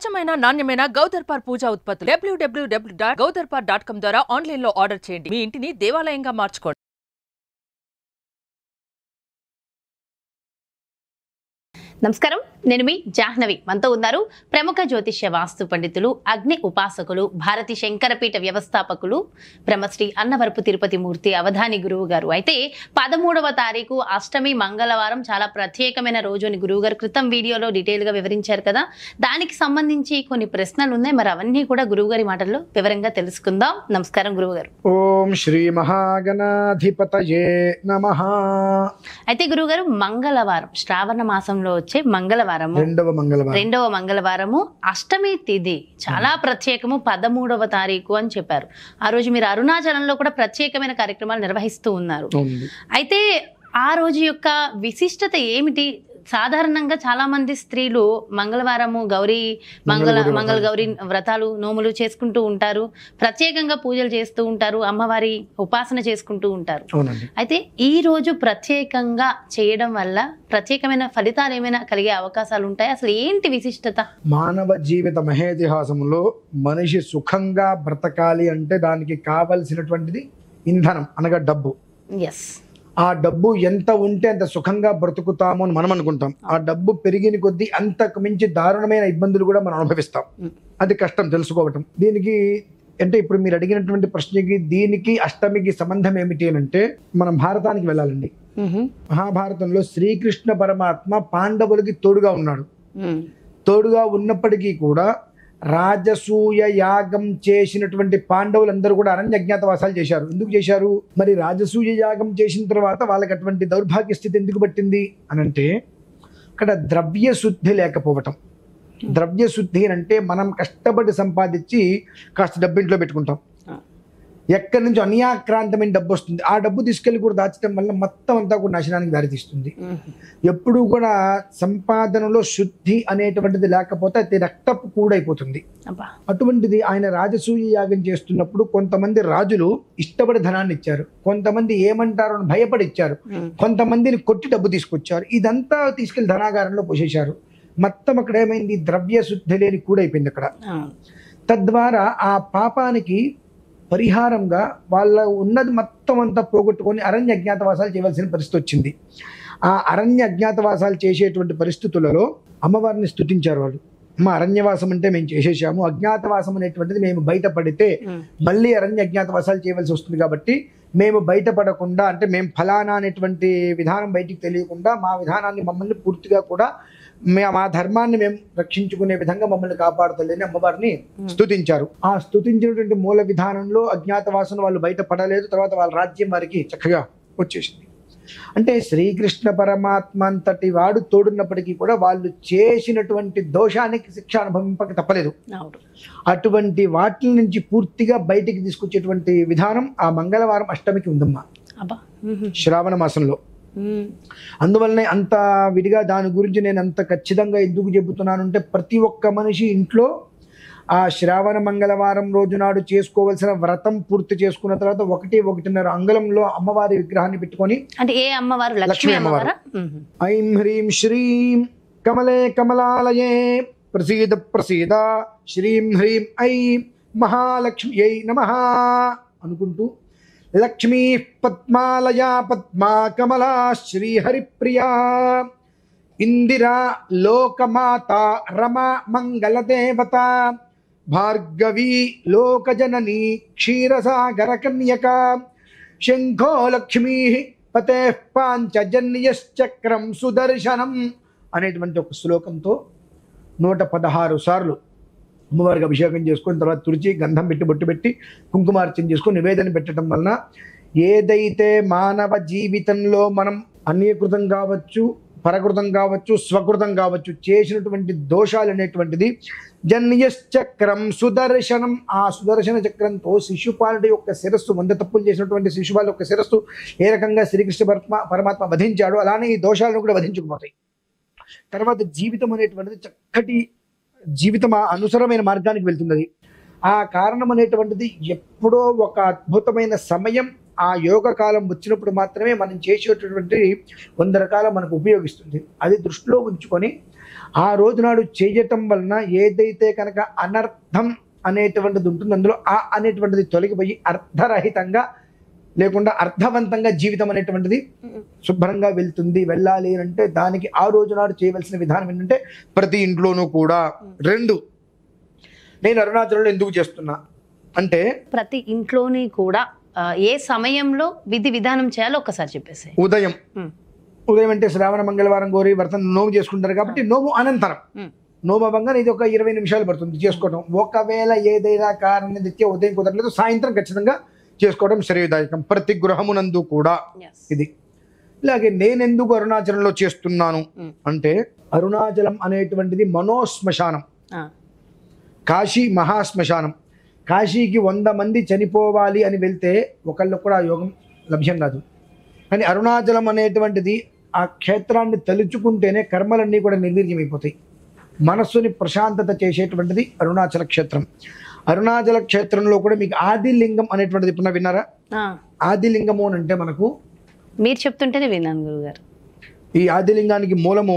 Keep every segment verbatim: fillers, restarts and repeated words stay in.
స్వచ్ఛమైన నాణ్యమైన గౌదర్పార్ పూజా ఉత్పత్తులు W W W dot Gowdarpar dot com ద్వారా ఆన్లైన్ లో ఆర్డర్ చేయండి. మీ ఇంటిని దేవాలయంగా మార్చుకోండి. నమస్కారం, నేను మీ జాహ్నవి. మనతో ఉన్నారు ప్రముఖ జ్యోతిష్య వాస్తు పండితులు, అగ్ని ఉపాసకులు, భారతీ శంకరపీఠ వ్యవస్థాపకులు బ్రహ్మశ్రీ అన్నవరపు తిరుపతి మూర్తి అవధాని గురువు గారు. అయితే పదమూడవ తారీఖు అష్టమి మంగళవారం చాలా ప్రత్యేకమైన రోజు అని గురువు గారు క్రితం వీడియోలో డీటెయిల్ గా వివరించారు కదా. దానికి సంబంధించి కొన్ని ప్రశ్నలు ఉన్నాయి, మరి అవన్నీ కూడా గురువు గారి మాటల్లో వివరంగా తెలుసుకుందాం. నమస్కారం గురువు గారు. ఓం శ్రీ మహాగణాధిపతయే నమః. అయితే గురువు గారు, మంగళవారం శ్రావణ మాసంలో వచ్చే మంగళవారం రెండవ మంగళవారం రెండవ మంగళవారము అష్టమి తిథి చాలా ప్రత్యేకము, పదమూడవ తారీఖు అని చెప్పారు. ఆ రోజు మీరు అరుణాచలంలో కూడా ప్రత్యేకమైన కార్యక్రమాలు నిర్వహిస్తూ ఉన్నారు. అయితే ఆ రోజు యొక్క విశిష్టత ఏమిటి? సాధారణంగా చాలా మంది స్త్రీలు మంగళవారము గౌరీ మంగళ మంగళ గౌరీ వ్రతాలు నోములు చేసుకుంటూ ఉంటారు, ప్రత్యేకంగా పూజలు చేస్తూ ఉంటారు, అమ్మవారి ఉపాసన చేసుకుంటూ ఉంటారు. అయితే ఈ రోజు ప్రత్యేకంగా చేయడం వల్ల ప్రత్యేకమైన ఫలితాలు ఏమైనా కలిగే అవకాశాలు ఉంటాయి? అసలు ఏంటి విశిష్టత? మానవ జీవిత మహేతిహాసంలో మనిషి సుఖంగా బ్రతకాలి అంటే దానికి కావలసినటువంటిది ఇంధనం అనగా డబ్బు. ఎస్, ఆ డబ్బు ఎంత ఉంటే అంత సుఖంగా బ్రతుకుతాము అని మనం అనుకుంటాం. ఆ డబ్బు పెరిగిన కొద్దీ అంతకు మించి దారుణమైన ఇబ్బందులు కూడా మనం అనుభవిస్తాం. అది కష్టం తెలుసుకోవటం. దీనికి అంటే ఇప్పుడు మీరు అడిగినటువంటి ప్రశ్నకి దీనికి అష్టమికి సంబంధం ఏమిటి అని అంటే మనం భారతానికి వెళ్ళాలండి. మహాభారతంలో శ్రీకృష్ణ పరమాత్మ పాండవులకి తోడుగా ఉన్నాడు. తోడుగా ఉన్నప్పటికీ కూడా రాజసూయ యాగం చేసినటువంటి పాండవులందరూ కూడా అరణ్య అజ్ఞాతవాసాలు చేశారు. ఎందుకు చేశారు? మరి రాజసూయ యాగం చేసిన తర్వాత వాళ్ళకి అటువంటి దౌర్భాగ్య స్థితి ఎందుకు పట్టింది అని అంటే అక్కడ ద్రవ్య శుద్ధి లేకపోవటం. ద్రవ్య శుద్ధి అంటే మనం కష్టపడి సంపాదించి కాస్త డబ్బు ఇంట్లో పెట్టుకుంటాం, ఎక్కడి నుంచి అన్యాక్రాంతమైన డబ్బు వస్తుంది. ఆ డబ్బు తీసుకెళ్ళి కూడా దాచడం వల్ల మొత్తం అంతా కూడా నాశనానికి దారితీస్తుంది. ఎప్పుడు కూడా సంపాదనలో శుద్ధి అనేటువంటిది లేకపోతే అది రక్తపు కూడైపోతుంది. అటువంటిది ఆయన రాజసూయ యాగం చేస్తున్నప్పుడు కొంతమంది రాజులు ఇష్టపడి ధనాన్ని ఇచ్చారు, కొంతమంది ఏమంటారో అని భయపడి ఇచ్చారు, కొంతమందిని కొట్టి డబ్బు తీసుకొచ్చారు. ఇదంతా తీసుకెళ్లి ధనాగారంలో పోసేశారు. మొత్తం అక్కడ ఏమైంది? ద్రవ్య శుద్ధి లేని కూడైపోయింది అక్కడ. తద్వారా ఆ పాపానికి పరిహారంగా వాళ్ళ ఉన్నది మొత్తం అంతా పోగొట్టుకొని అరణ్య అజ్ఞాతవాసాలు చేయవలసిన పరిస్థితి వచ్చింది. ఆ అరణ్య అజ్ఞాతవాసాలు చేసేటువంటి పరిస్థితులలో అమ్మవారిని స్తుతించారు వాళ్ళు. అమ్మ, అరణ్యవాసం అంటే మేము చేసేసాము, అజ్ఞాతవాసం అనేటువంటిది మేము బయటపడితే మళ్ళీ అరణ్య అజ్ఞాతవాసాలు చేయవలసి వస్తుంది, కాబట్టి మేము బయటపడకుండా అంటే మేము ఫలానా అనేటువంటి విధానం బయటికి తెలియకుండా మా విధానాన్ని మమ్మల్ని పూర్తిగా కూడా మే మా ధర్మాన్ని మేము రక్షించుకునే విధంగా మమ్మల్ని కాపాడుతలేని అమ్మవారిని స్తుతించారు. ఆ స్తుతించినటువంటి మూల విధానంలో అజ్ఞాతవాసన వాళ్ళు బయటపడలేదు. తర్వాత వాళ్ళ రాజ్యం వారికి చక్కగా వచ్చేసింది. అంటే శ్రీకృష్ణ పరమాత్మ అంతటి వాడు తోడున్నప్పటికీ కూడా వాళ్ళు చేసినటువంటి దోషానికి శిక్ష అనుభవింపక తప్పలేదు. అటువంటి వాటి నుంచి పూర్తిగా బయటికి తీసుకొచ్చేటువంటి విధానం ఆ మంగళవారం అష్టమికి ఉందమ్మా, శ్రావణ మాసంలో. అందువల్లనే అంత విడిగా దాని గురించి నేను అంత ఖచ్చితంగా ఎందుకు చెబుతున్నాను అంటే ప్రతి ఒక్క మనిషి ఇంట్లో ఆ శ్రావణ మంగళవారం రోజు నాడు చేసుకోవాల్సిన వ్రతం పూర్తి చేసుకున్న తర్వాత ఒకటి ఒకటిన్నర అంగళంలో అమ్మవారి విగ్రహాన్ని పెట్టుకొని, అంటే ఏ అమ్మవారు? లక్ష్మీ అమ్మవారు. ఐం హ్రీం శ్రీం కమలే కమలాలయే ప్రసీద ప్రసీద శ్రీం హ్రీం ఐం మహాలక్ష్మ్యై నమః అనుకుంటూ లక్ష్మీ పద్మాలయా పద్మా కమలా శ్రీహరిప్రియా ఇందిరా లోకమాత రమా మంగళదేవత భార్గవీ లోకజననీ క్షీరసాగర కన్యక శంఖో లక్ష్మీ పతే పాంచజన్యశ్చక్రం సుదర్శనం అనేటువంటి ఒక శ్లోకంతో నూట పదహారు సార్లు అమ్మవారికి అభిషేకం చేసుకొని తర్వాత తుడిచి గంధం పెట్టి బొట్టు పెట్టి కుంకుమార్చన చేసుకొని నివేదన పెట్టడం వలన ఏదైతే మానవ జీవితంలో మనం అన్యకృతం కావచ్చు, పరకృతం కావచ్చు, స్వకృతం కావచ్చు చేసినటువంటి దోషాలు అనేటువంటిది జన్యశ్చక్రం సుదర్శనం, ఆ సుదర్శన చక్రంతో శిశుపాలుడి యొక్క శిరస్సు, వంద తప్పులు చేసినటువంటి శిశుపాలు యొక్క శిరస్సు ఏ రకంగా శ్రీకృష్ణ పరమా పరమాత్మ వధించాడు అలానే ఈ దోషాలను కూడా వధించుకుపోతాయి. తర్వాత జీవితం అనేటువంటిది చక్కటి జీవితం అనుసరమైన మార్గానికి వెళ్తున్నది. ఆ కారణం అనేటువంటిది ఎప్పుడో ఒక అద్భుతమైన సమయం ఆ యోగ కాలం వచ్చినప్పుడు మాత్రమే మనం చేసేటటువంటి వంద రకాల మనకు ఉపయోగిస్తుంది. అది దృష్టిలో ఉంచుకొని ఆ రోజు నాడు చేయటం వలన ఏదైతే కనుక అనర్థం అనేటువంటిది ఉంటుంది అందులో ఆ అనేటువంటిది తొలగిపోయి అర్థరహితంగా లేకుండా అర్థవంతంగా జీవితం అనేటువంటిది శుభ్రంగా వెళ్తుంది. వెళ్ళాలి అంటే దానికి ఆ రోజు నాడు చేయవలసిన విధానం ఏంటంటే ప్రతి ఇంట్లోనూ కూడా రెండు, నేను అరుణాచలంలో ఎందుకు చేస్తున్నా అంటే ప్రతి ఇంట్లోని కూడా ఏ సమయంలో విధి విధానం చేయాలో ఒక్కసారి చెప్పేసి. ఉదయం ఉదయం అంటే శ్రావణ మంగళవారం గౌరీ వ్రతం నోము చేసుకుంటారు కాబట్టి నోము అనంతరం నోము అవ్వగానే ఇది ఒక ఇరవై నిమిషాలు పడుతుంది చేసుకోవడం. ఒకవేళ ఏదైనా కారణం రీత్యా ఉదయం కుదరలేదు సాయంత్రం ఖచ్చితంగా చేసుకోవడం శ్రేయదాయకం ప్రతి గృహమునందు కూడా. ఇది ఇలాగే నేనెందుకు అరుణాచలంలో చేస్తున్నాను అంటే అరుణాచలం అనేటువంటిది మనోశ్మశానం, కాశీ మహాశ్మశానం. కాశీకి వంద మంది చనిపోవాలి అని వెళ్తే ఒకళ్ళు కూడా ఆ యోగం లభ్యం కాదు. కానీ అరుణాచలం అనేటువంటిది ఆ క్షేత్రాన్ని తలుచుకుంటేనే కర్మలన్నీ కూడా నిర్వీర్యమైపోతాయి. మనస్సుని ప్రశాంతత చేసేటువంటిది అరుణాచల క్షేత్రం. అరుణాచల క్షేత్రంలో కూడా మీకు ఆదిలింగం అనేటువంటిది ఇప్పుడు విన్నారా? ఆదిలింగము అని అంటే మనకు మీరు చెప్తుంటేనే విన్నాను గురుగారు. ఈ ఆదిలింగానికి మూలము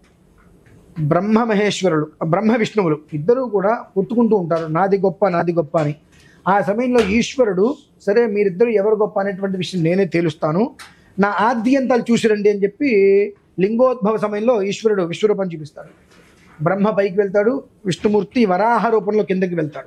బ్రహ్మ మహేశ్వరులు, బ్రహ్మ విష్ణువులు ఇద్దరూ కూడా కొట్టుకుంటూ ఉంటారు నాది గొప్ప నాది గొప్ప అని. ఆ సమయంలో ఈశ్వరుడు సరే మీరిద్దరు ఎవరు గొప్ప అనేటువంటి విషయం నేనే తేలుస్తాను, నా ఆద్యంతాలు చూసిరండి అని చెప్పి లింగోద్భవ సమయంలో ఈశ్వరుడు విశ్వరూపం చూపిస్తాడు. బ్రహ్మ పైకి వెళ్తాడు, విష్ణుమూర్తి వరాహ రూపంలో కిందకి వెళ్తాడు.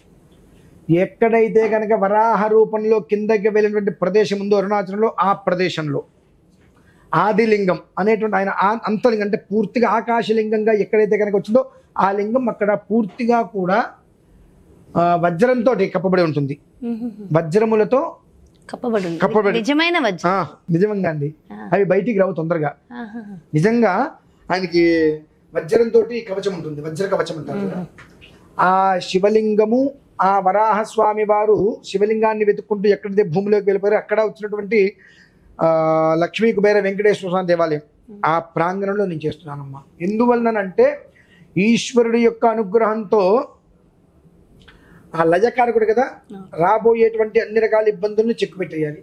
ఎక్కడైతే కనుక వరాహ రూపంలో కిందకి వెళ్ళినటువంటి ప్రదేశం ఉందో అరుణాచలంలో ఆ ప్రదేశంలో ఆదిలింగం అనేటువంటి ఆయన అంతలింగం అంటే పూర్తిగా ఆకాశలింగంగా ఎక్కడైతే కనుక వచ్చిందో ఆ లింగం అక్కడ పూర్తిగా కూడా వజ్రంతో కప్పబడి ఉంటుంది. వజ్రములతో కప్పబడి కప్పబడి నిజమైన వజ్రం, నిజంగా అండి అవి బయటికి రావు తొందరగా. నిజంగా ఆయనకి వజ్రంతో కవచం ఉంటుంది, వజ్ర కవచం అంటారు. ఆ శివలింగము ఆ వరాహస్వామి వారు శివలింగాన్ని వెతుక్కుంటూ ఎక్కడైతే భూమిలోకి వెళ్ళిపోయారో అక్కడ వచ్చినటువంటి ఆ లక్ష్మీ కుబేర వెంకటేశ్వర స్వామి దేవాలయం ఆ ప్రాంగణంలో నేను చేస్తున్నానమ్మా. ఎందువలనంటే ఈశ్వరుడి యొక్క అనుగ్రహంతో ఆ లయకారకుడు కదా, రాబోయేటువంటి అన్ని రకాల ఇబ్బందులను చెక్కుపెట్టేయాలి.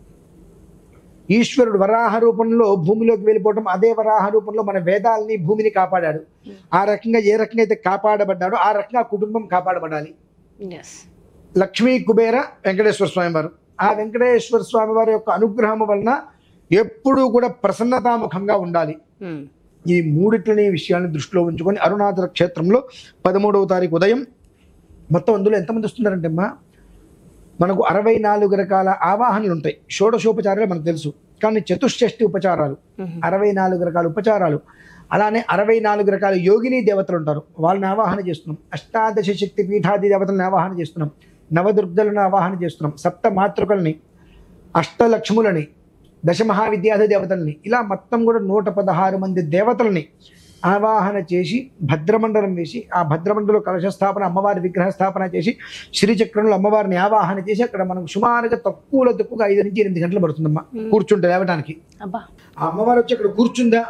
ఈశ్వరుడు వరాహ రూపంలో భూమిలోకి వెళ్ళిపోవటం, అదే వరాహ రూపంలో మన వేదాలని భూమిని కాపాడాడు. ఆ రకంగా ఏ రకంగా అయితే కాపాడబడ్డాడో ఆ రకంగా కుటుంబం కాపాడబడాలి. లక్ష్మీ కుబేర వెంకటేశ్వర స్వామి వారు, ఆ వెంకటేశ్వర స్వామి వారి యొక్క అనుగ్రహం వలన ఎప్పుడూ కూడా ప్రసన్నతాముఖంగా ఉండాలి. ఈ మూడిట్లని విషయాన్ని దృష్టిలో ఉంచుకొని అరుణాచల క్షేత్రంలో పదమూడవ తారీఖు ఉదయం మొత్తం అందులో ఎంతమంది వస్తున్నారంటే అమ్మా మనకు అరవై నాలుగు రకాల ఆవాహనలు ఉంటాయి. షోడశోపచారాలు మనకు తెలుసు, కానీ చతుష్షష్టి ఉపచారాలు, అరవై నాలుగు రకాల ఉపచారాలు. అలానే అరవై నాలుగు రకాల యోగిని దేవతలు ఉంటారు, వాళ్ళని ఆవాహన చేస్తున్నాం. అష్టాదశ శక్తి పీఠాది దేవతలను ఆవాహన చేస్తున్నాం, నవదుర్గలను ఆవాహన చేస్తున్నాం, సప్త మాతృకల్ని, అష్టలక్ష్ములని, దశమహావిద్యాధి దేవతల్ని, ఇలా మొత్తం కూడా నూట పదహారు మంది దేవతలని ఆవాహన చేసి భద్రమండలం వేసి ఆ భద్రమండలో కలశస్థాపన అమ్మవారి విగ్రహ స్థాపన చేసి శ్రీచక్రంలో అమ్మవారిని ఆవాహన చేసి అక్కడ మనకు సుమారుగా తక్కువలో తక్కువగా ఐదు నుంచి ఎనిమిది గంటలు పడుతుందమ్మా కూర్చుంటే లేవడానికి. ఆ అమ్మవారు వచ్చి అక్కడ కూర్చుందా,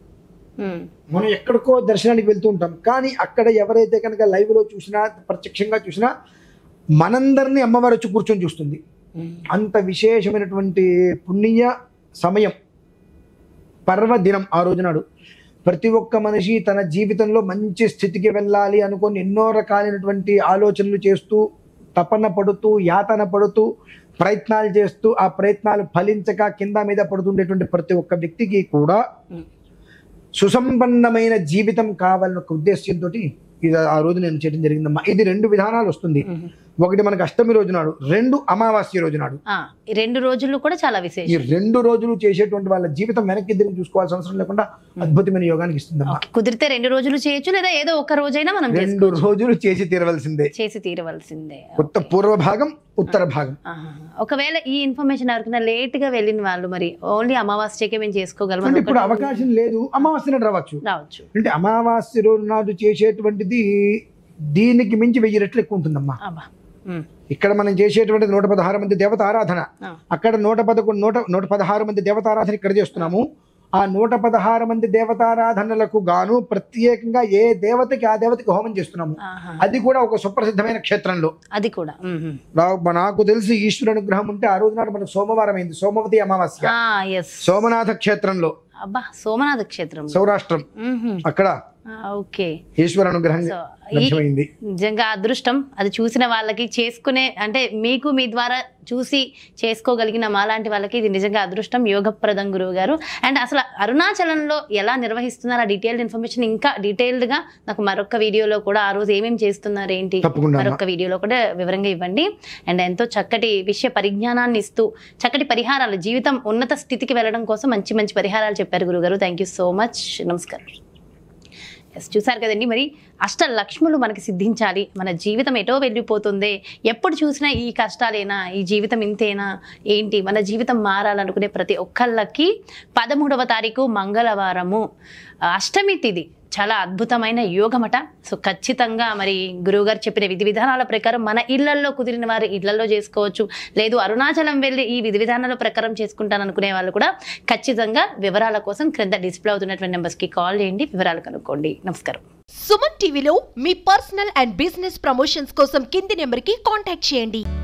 మనం ఎక్కడికో దర్శనానికి వెళ్తూ ఉంటాం, కానీ అక్కడ ఎవరైతే కనుక లైవ్ లో చూసినా ప్రత్యక్షంగా చూసినా మనందరినీ అమ్మవారు వచ్చి కూర్చొని చూస్తుంది. అంత విశేషమైనటువంటి పుణ్య సమయం, పర్వదినం. ఆ రోజు నాడు ప్రతి ఒక్క మనిషి తన జీవితంలో మంచి స్థితికి వెళ్ళాలి అనుకొని ఎన్నో రకాలైనటువంటి ఆలోచనలు చేస్తూ తపన పడుతూ యాతన పడుతూ ప్రయత్నాలు చేస్తూ ఆ ప్రయత్నాలు ఫలించక కింద మీద పడుతుండేటువంటి ప్రతి ఒక్క వ్యక్తికి కూడా సుసంపన్నమైన జీవితం కావాలన్న ఉద్దేశంతో ఇది ఆ రోజు నేను చేయడం జరిగిందమ్మా. ఇది రెండు విధానాలు వస్తుంది. ఒకటి మనకు అష్టమి రోజు నాడు, రెండు అమావాస్య రోజు నాడు. రెండు రోజులు కూడా చాలా విశేషం. ఈ రెండు రోజులు చేసేటువంటి వాళ్ళ జీవితం వెనక్కి తిరిగి చూసుకోవాల్సిన అవసరం లేకుండా అద్భుతమైన యోగానికి ఇస్తుందమ్మా. కుదిరితే రెండు రోజులు చేయొచ్చు, లేదా ఏదో ఒక రోజైనా మనం రెండు రోజులు చేసి తీరవలసిందే చేసి తీరవలసిందే కొత్త పూర్వ భాగం ఉత్తర భాగం. ఒకవేళ ఈ ఇన్ఫర్మేషన్ ఎవరికైనా లేట్ గా వెళ్ళిన వాళ్ళు మరి ఓన్లీ అమావాస్యకే మేము చేసుకోగలం. అంటే ఇప్పుడు అవకాశం లేదు, అమావాస్య నాడు రావచ్చు రావచ్చు అంటే అమావాస్య రోజు నాడు చేసేటువంటిది దీనికి మించి వెయ్యి రెట్లు ఎక్కువ ఉంటుందమ్మా. ఇక్కడ మనం చేసేటువంటి నూట పదహారు మంది దేవత ఆరాధన, అక్కడ నూట పదకొండు నూట నూట పదహారు మంది దేవతారాధన ఇక్కడ చేస్తున్నాము. ఆ నూట పదహారు మంది దేవతారాధనలకు గాను ప్రత్యేకంగా ఏ దేవతకి ఆ దేవతకి హోమం చేస్తున్నాము. అది కూడా ఒక సుప్రసిద్ధమైన క్షేత్రంలో. అది కూడా నాకు తెలిసి ఈశ్వరు అనుగ్రహం ఉంటే ఆ రోజు నాడు మనకు సోమవారం అయింది, సోమవతి అమావాస్య, సోమనాథ క్షేత్రంలో. అబ్బా, సోమనాథ క్షేత్రం, సౌరాష్ట్రం. అక్కడ ఓకే. ఈశ్వర అనుగ్రహం సో లభ్యమైంది. నిజంగా అదృష్టం అది చూసిన వాళ్ళకి, చేసుకునే అంటే మీకు మీ ద్వారా చూసి చేసుకోగలిగిన మాలాంటి వాళ్ళకి ఇది నిజంగా అదృష్టం. యోగప్రదం గురువు గారు. అండ్ అసలు అరుణాచలంలో ఎలా నిర్వహిస్తున్నారు ఆ డీటెయిల్డ్ ఇన్ఫర్మేషన్ ఇంకా డీటెయిల్డ్గా నాకు మరొక వీడియోలో కూడా ఆ రోజు ఏమేమి చేస్తున్నారు ఏంటి మరొక వీడియోలో కూడా వివరంగా ఇవ్వండి. అండ్ ఎంతో చక్కటి విషయ పరిజ్ఞానాన్ని ఇస్తూ చక్కటి పరిహారాలు, జీవితం ఉన్నత స్థితికి వెళ్ళడం కోసం మంచి మంచి పరిహారాలు చెప్పారు గురుగారు. Thank you so much. నమస్కారం. ఎస్, చూసారు కదండి, మరి అష్ట లక్ష్ములు మనకి సిద్ధించాలి, మన జీవితం ఎటో వెళ్ళిపోతుంది, ఎప్పుడు చూసినా ఈ కష్టాలేనా, ఈ జీవితం ఇంతేనా ఏంటి, మన జీవితం మారాలనుకునే ప్రతి ఒక్కళ్ళకి పదమూడవ తారీఖు మంగళవారము అష్టమి తిథి చాలా అద్భుతమైన యోగమట. సో ఖచ్చితంగా మరి గురువుగారు చెప్పిన విధి విధానాల ప్రకారం మన ఇళ్లల్లో కుదిరిన వారు ఇళ్లలో చేసుకోవచ్చు, లేదు అరుణాచలం వెళ్ళి ఈ విధి విధానాల ప్రకారం చేసుకుంటాను అనుకునే వాళ్ళు కూడా ఖచ్చితంగా వివరాల కోసం క్రింద డిస్ప్లే అవుతున్నటువంటి నెంబర్స్కి కాల్ చేయండి, వివరాలు కనుక్కోండి. నమస్కారం. సుమన్ టీవీలో మీ పర్సనల్ అండ్ బిజినెస్ ప్రమోషన్స్ కోసం కింది నెంబర్కి కాంటాక్ట్ చేయండి.